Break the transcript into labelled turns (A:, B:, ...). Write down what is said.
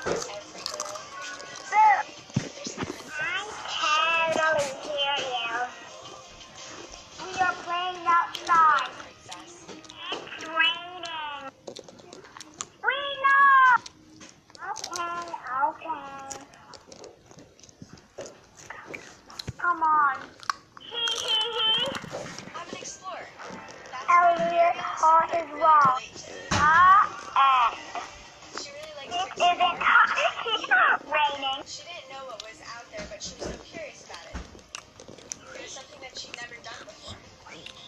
A: I totally hear you. We are playing outside. It's raining. We know. Okay. Come on.
B: I'm an explorer.
A: Elliot's heart is wrong.
B: She really likes
A: It
B: to
A: isn't raining.
B: She didn't know what was out there, but she was so curious about it. It was something that she'd never done before.